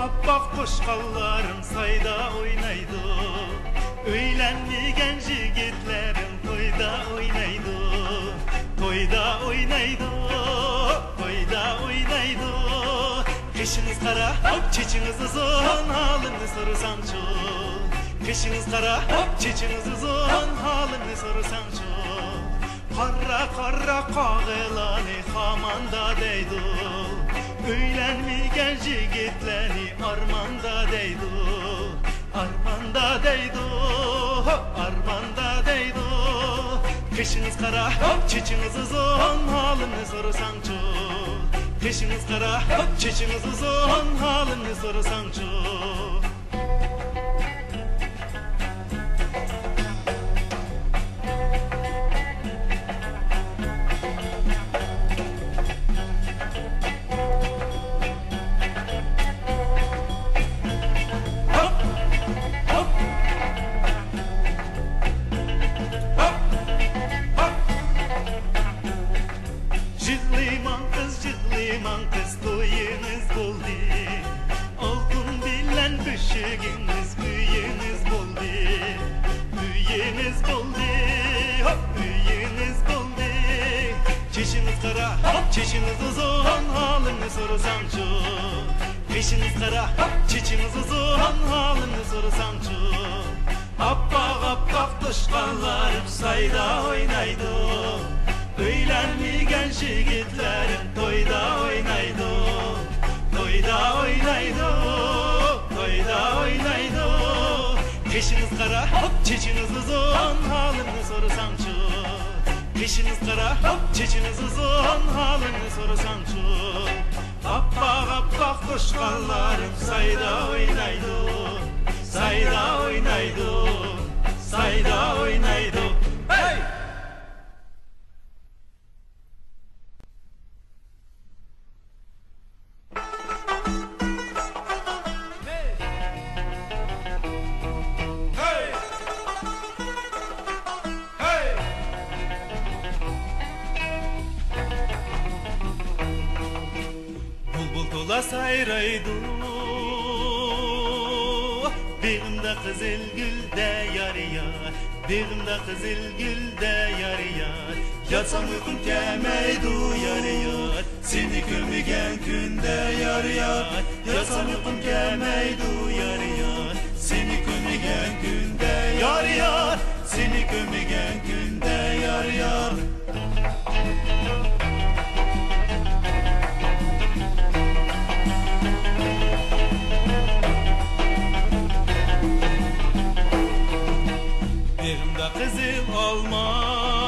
Appak koşkallarım sayda oynaydı. Öylenmigen jigitlerim toyda oynaydı. Toyda oynaydı. Toyda oynaydı. Kışınız kara, çiçiniz uzun, halını sorsam çok. Kışınız kara, çiçiniz uzun, halını sorsam çok. Kara kara kağılanı hamanda deydu. Öylenmigen jigitleri armanda deydu. Armanda deydu. Armanda deydu. Kışınız kara, çiçiniz uzun, halını sorsam çok. Kışınız kara, çiçiniz uzun, halını sorsam çok. Jıglıman kız toyunuz boldi. Altın bilen büşüğünüz büyüğünüz boldi. Büyüğünüz boldi. Büyüğünüz boldi. Çişiniz kara, çişiniz uzun, halını sorsam çok. Kışınız kara, çiçiniz uzun, halını sorsam çok. Appak appak toşkallarım sayda oynaydı. Öylenmigen jigitlerim toyda oynaydı. Toyda oynaydı. Toyda oynaydı. Kışınız kara, çiçiniz uzun, halını sorsam çok. Kışınız kara, çiçiniz uzun, halını sorsam çok. Appak appak koşkallarım sayda oynaydı. Sayda oynaydı. Sayda oynaydı. Hey! Bulbula sayraydı. Beğimde kızıl gülde yar yar. Beğimde kızıl gülde yar yar. Yatsam uykum gelmeydu yar yar. Seni gömügen günde yar yar. Yatsam uykum gelmeydu yar yar. Seni gömügen günde yar yar. Seni gömügen günde yar yar. Kızıl alma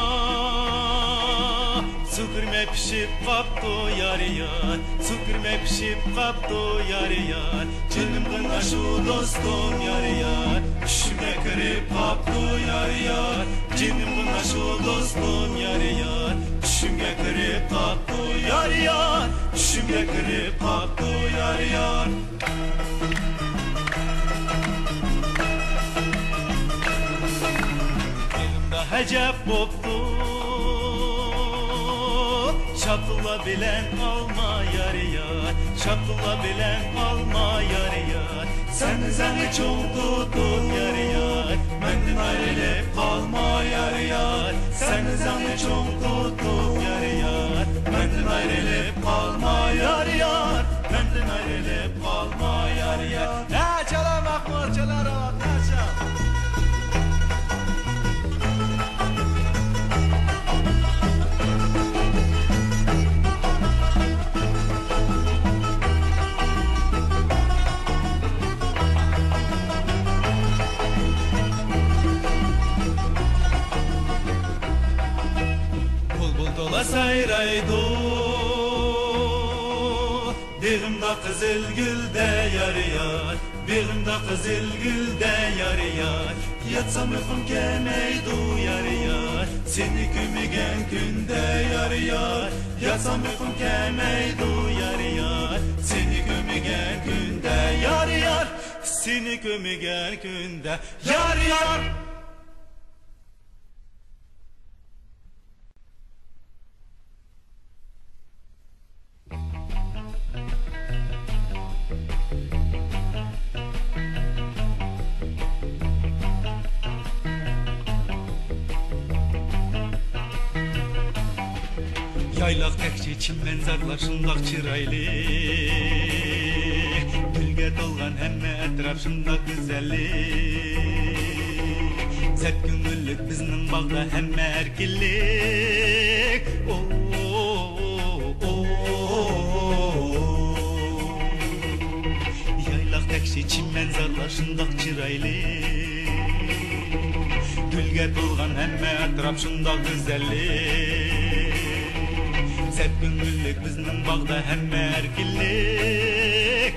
Sükürme pişip kaptı yar yar. Sükürme pişip kaptı yar yar. Canım kına şu dostum yar yar. Düşüme kırıp kaptı yar yar. Canım kına şu dostum yar yar. Düşüme kırıp kaptı yar yar. Düşüme kırıp kaptı yar yar. Hecep boptu. Çapıla bilen alma yar yar. Çapıla bilen alma yar yar. Seni çok tuttum yar yar. Menden ayrılıp kalma yar yar. Seni çok tuttum yar yar. Menden ayrılıp kalma yar yar. Menden ayrılıp kalma yar yar. Ne çalar makmur çalar bak ne çal. Dola sayraydı. Beğimde kızıl gülde yar yar. Beğimde kızıl gülde yar yar. Yatsam uykum gelmeydu yar yar. Seni gömügen günde yar yar. Yatsam uykum gelmeydu yar yar. Seni gömügen günde yar yar. Seni gömügen günde yar yar. Yaylaq təkcə çimən zarlar şundaq çıraylı Gülge dolğan həmmə ətraf şundaq güzəllik Zət güngüllük bizning bağda həmmə erkinlik Yaylaq təkcə çimən zarlar şundaq çıraylı Gülge dolğan həmmə ətraf şundaq güzəllik Zət güngüllük bizning bağda həmmə erkinlik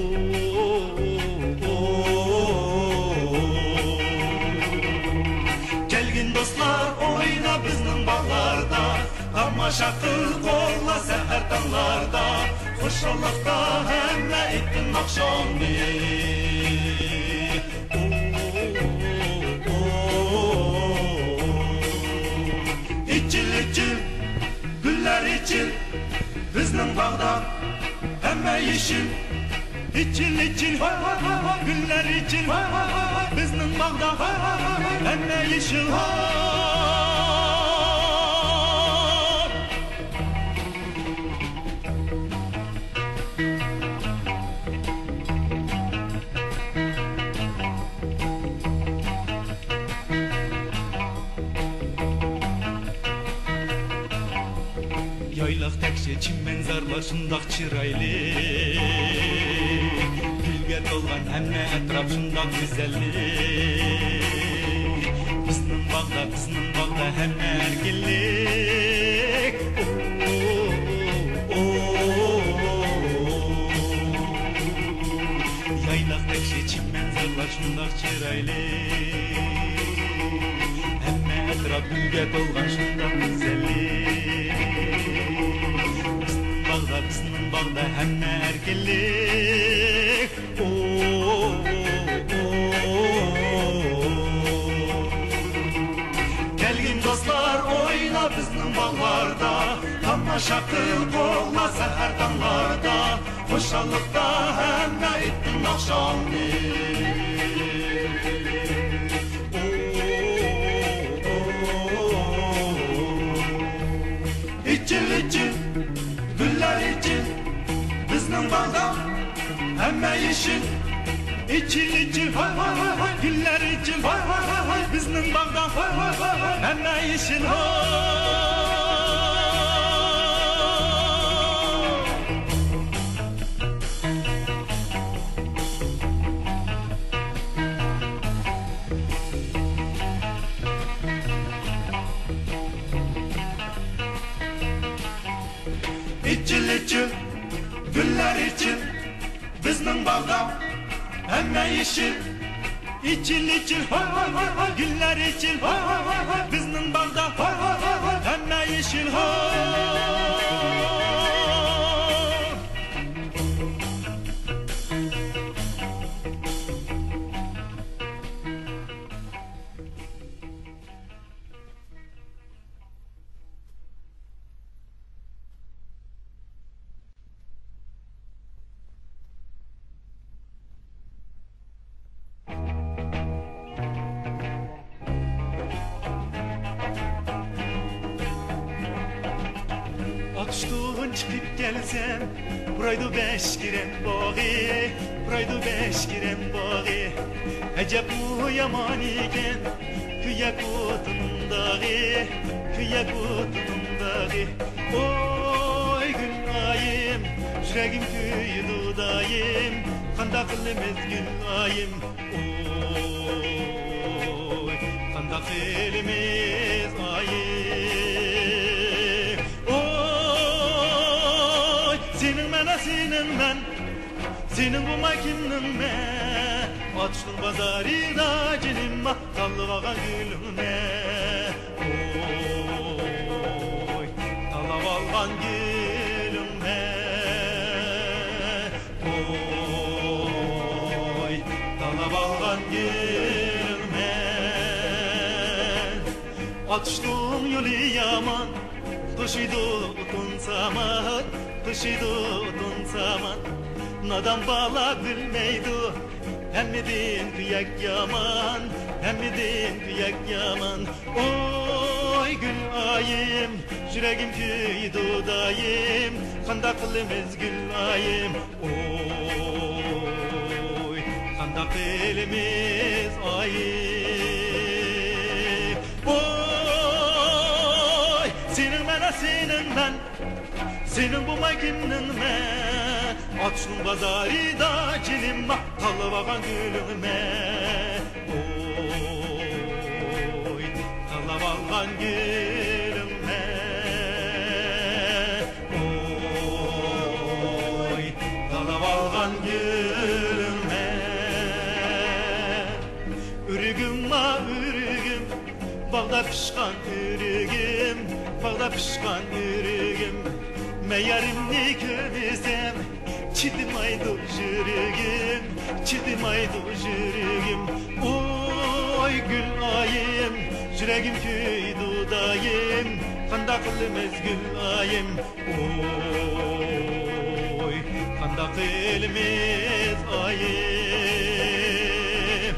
Gelgin dostlar oyna bizning bağlarda Tamaşa qıl qo'lla səhər tanglarda Xuşallıqda həmmə etdin axşamni İçil güller içil bizning bağda həmmə yeşil İçil güller içil bizning bağda həmmə yeşil Yaylaq təkcə çimən zarlar şundaq çıraylı Gülge dolğan həmmə ətraf şundaq güzəllik Bizning bağda həmmə erkinlik Yaylaq təkcə çimən zarlar şundaq çıraylı Həmmə ətraf gülge dolğan şundaq güzəllik Bizning bağda həmmə erkinlik Gelgin dostlar oyna bizning bağlarda Tamaşa qıl qo'lla səhər tanglarda Xuşallıqda həmmə etdin axşamni İçil güller içil bizning bağda həmmə yeşil İçil güller içil bizning bağda həmmə yeşil İçil güller içil bizning bağda həmmə yeşil İçil güller içil bizning bağda həmmə yeşil Atıştuğun çıkıp gelsem Buraydı beş giren bağı Buraydı beş giren bağı Əcəb bu yaman iken Küyək otunun dağı Küyək otunun dağı Oy gül ayım Yüreğim küydü dayım Qanda qılımız gül ayım Oy Qanda qılımız ayım Senin bu makinnen ben Atıştın bazarida cinimma Tallıvağa gülüme Oy Talab algan gülüme Oy Talab algan gülüme Atıştın yolu yaman Taşıydı utun saman Taşıydı utun saman Nadan bala bilmeydi Hemmidin kıyak yaman Hemmidin kıyak yaman Oy Oy gül ayım, yüreğim kuydu dayım, kanda kılımız gül ayım. Oy kanda kılımız ayım. Oy senin bana senin ben, senin bu maykinin ben. Açtım bazarı da cinim bak, kalıvagan gülüme. Oy kalıvagan gülüme. Oy kalıvagan gülüme. Ürgüm ma ürgüm, bağda pişkan ürgüm, bağda pişkan ürgüm. Meğerimni kömesem, çidim aydı yüreğim, çidim aydı yüreğim. Oy gül ayım, yüreğim kuydu dayım, kanda kılımız gül ayım. Oy kanda kılımız ayım.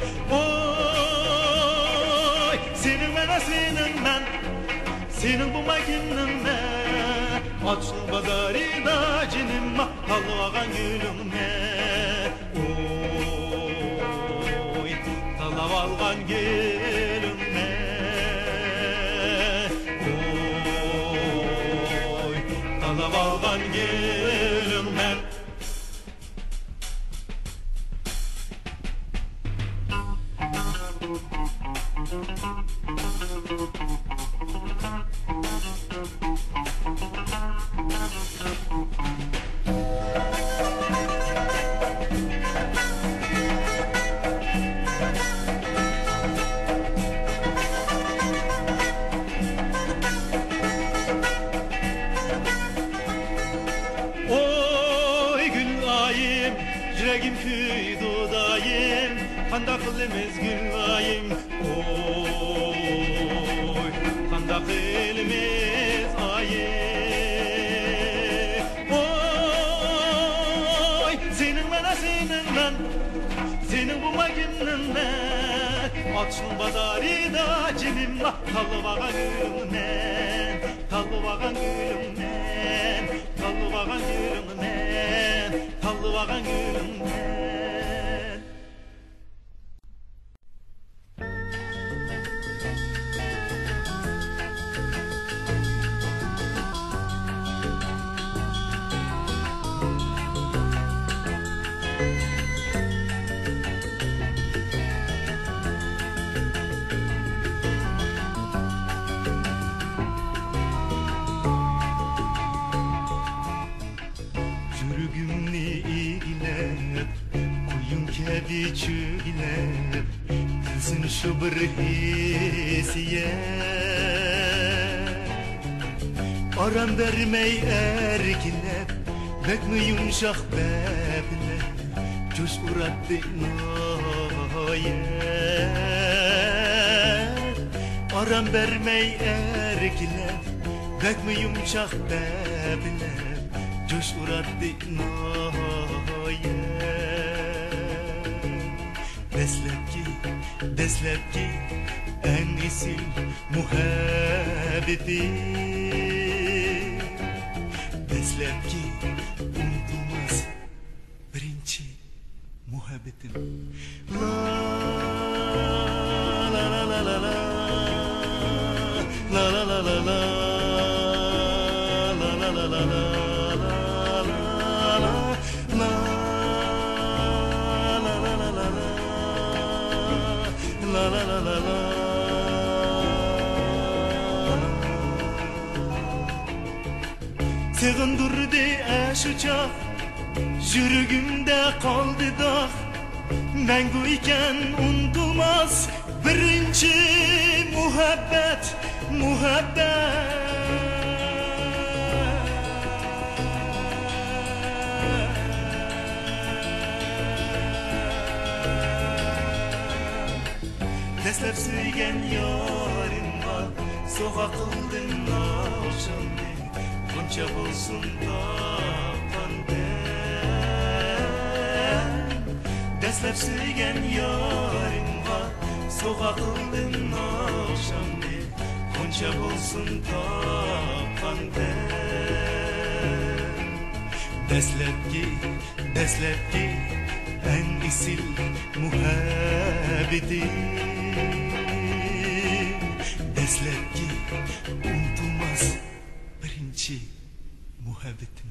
Oy senin bana senin ben, senin bu makinin ben. Açtım bazarı da cinim kalıvagan gülüme. Oy kalıvagan gülüme. Oy kalıvagan gülüme. Oy gül ayım, yüreğim kuydu dayım, kanda kılımız gül ayım. Oy kanda kılımız ayım. Oy senin bana senin ben, senin bu makinin ben. Açtım bazarı da cinim kalıvagan gülümden, kalıvagan gülümden, kalıvagan gülümden, kalıvagan gülümden. Yürügümni iğnep, kuyun kebi çüğnep, kızın şu bir hisiye. Aram vermey erkinep, bek mi yumuşak beble, coş uğrattı noye. Aram vermey erkinep, bek mi yumuşak beble, coş uğrattı noye. Deslepki en iyisi muhabbeti. Deslepki unutulmaz birinci muhabbetim. La la la la la la la la la la la la la la la la. La la la la la. Sığındırdı aşıcak, yüreğimde kaldı dağ. Menguyken unutulmaz birinci muhabbet, muhabbet. Deslep söygen yarın var, soğa kıldın akşamdı, bunca bulsun takandım. Deslep söygen yarın var, soğa kıldın akşamdı, Hunca bulsun tapkanten Deslepki en isil muhabbeti Deslepki unutulmaz birinci muhabbetim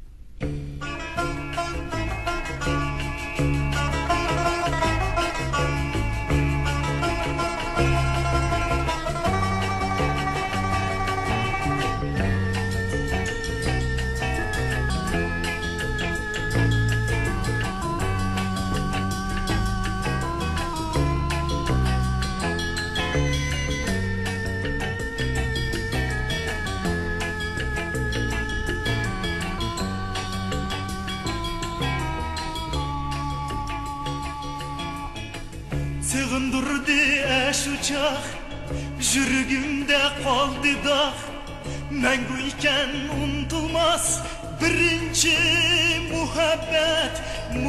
Sığındırdı eş uçak Jürgümde kaldı dağ Menguyken unutulmaz birinci muhabbet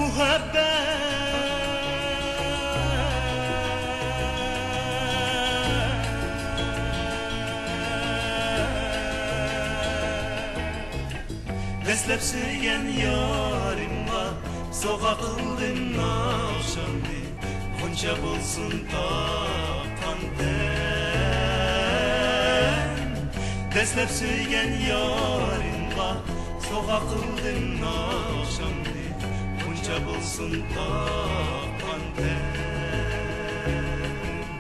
Deslep söygen yarimla Soğa kıldın akşamdı Hunca bulsun tapkanten Deslep söygen yarimla Soğa kıldın akşamdı Hunca bulsun tapkanten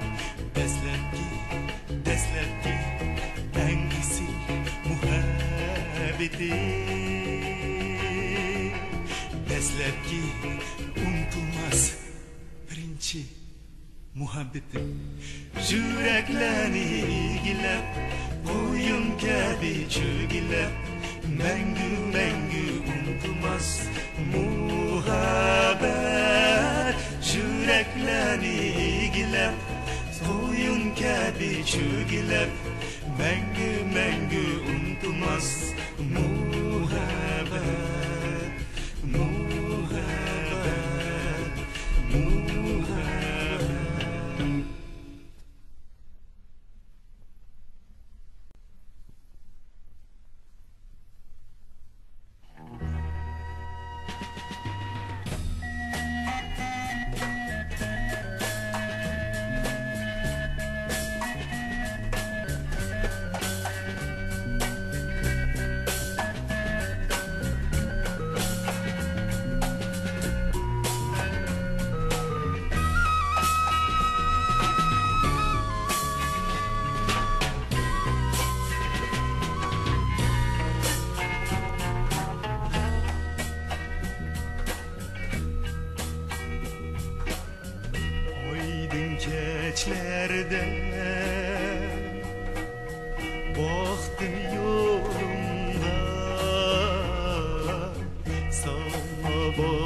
Deslepki en iyisi muhabbeti Deslepki unutulmaz birinci muhabbetim Yüreklerini ilgilep Boyun gibi çögilep Mengü unutulmaz muhabbet Yüreklerini ilgilep Boyun gibi çögilep Mengü unutulmaz muhabbet Keçlerde baktım yolumda sana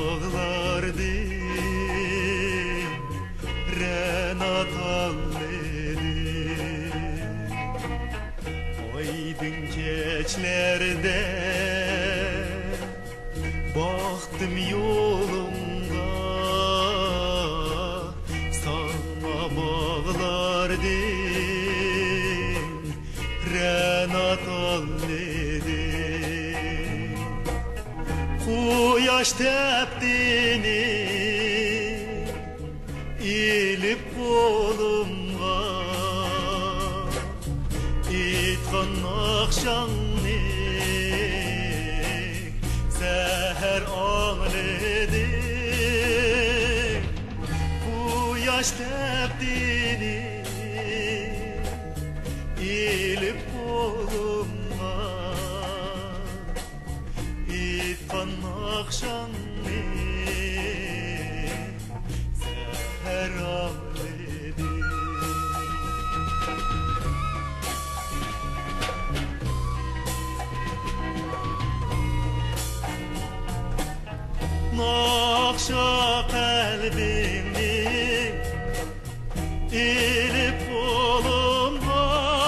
bağlardım Renatal dedim aydın keçlerde baktım yolumda Renatal dedim Kuyaş tepdini ilip kolumga İtkan akşamlık seher ağledim Kuyaş tepdini İlip kolumga İtkan akşamlık seher ağledim Nakşa kalbimni İlip kolumga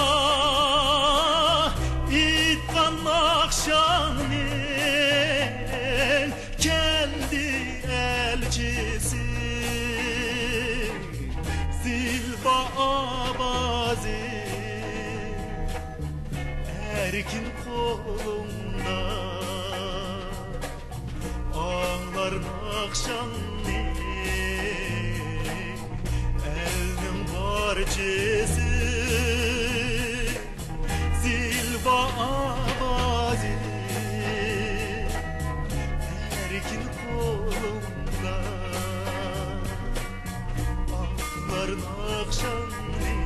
Akşamın kendi elçisi Zilba abazi erkin kolumda ağlar nakşanlı elnin parçası zilba avazı erkin kolumda ağlar nakşanlı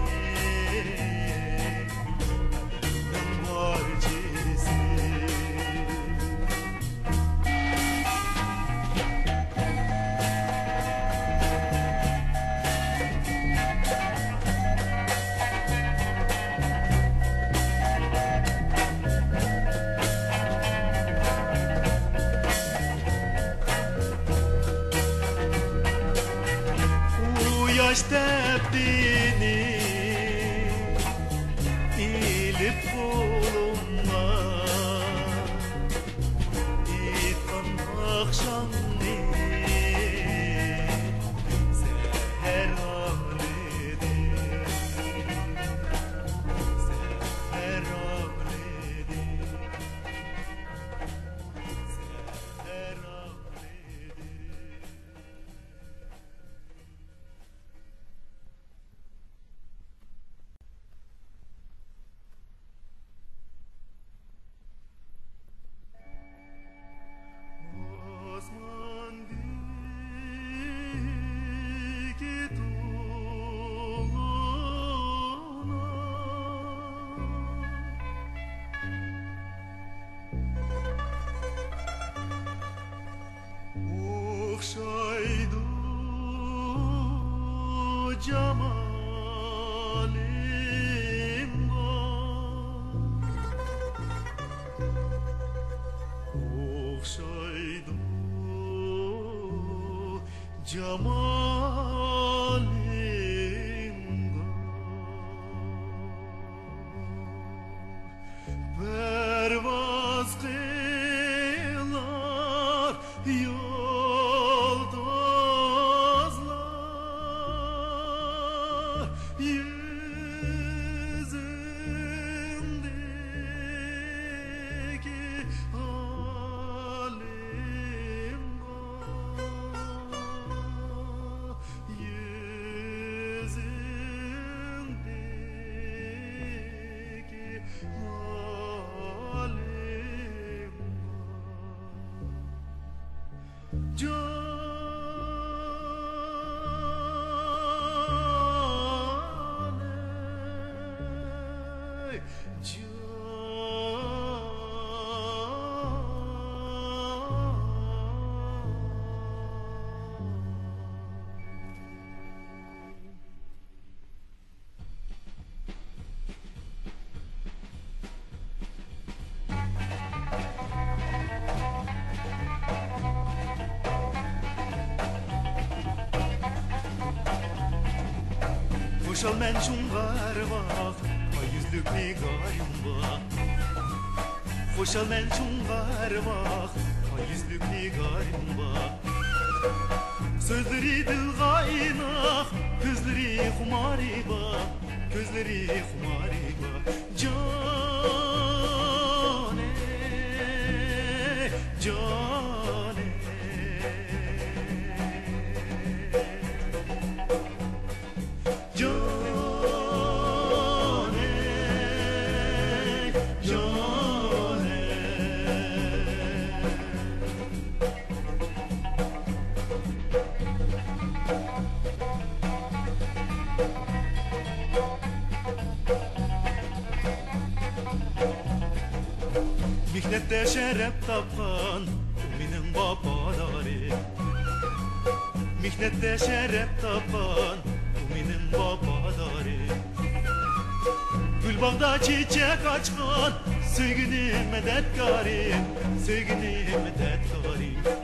yaş tepdini ilip kolumla itkan akşamni seher ağledi seher ağledi seher ağledi. Okşaydı cemalim var, okşaydı cemalim var, pervaz kılar yıldızlar yüzündeki halim var, yüzündeki halim var. Hoşal men şungar bak, ay yüzlük nigarım bak. Hoşal men şungar bak, ay yüzlük nigarım bak. Sözleri dilgaynak, gözleri kumari bak, gözleri kumari bak. Cane, cane. Mihnette şeref tapan uminin babaları, mihnette şeref tapan uminin babaları. Gülbağda çiçek açkan sevgini medetkarim, sevgini medetkarim.